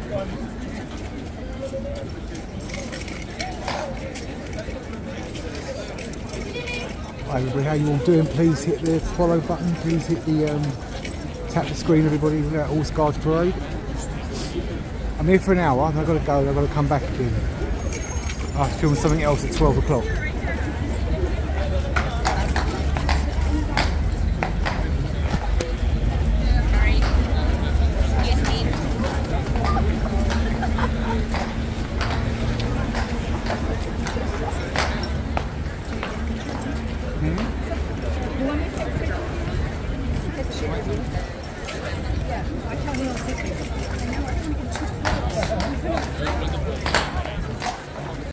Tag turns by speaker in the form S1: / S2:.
S1: Hi everybody, how you all doing? Please hit the follow button, please hit the tap the screen everybody, All Scars Parade. I'm here for an hour, I've got to go, I've got to come back again. I have to film something else at 12 o'clock. Hmm?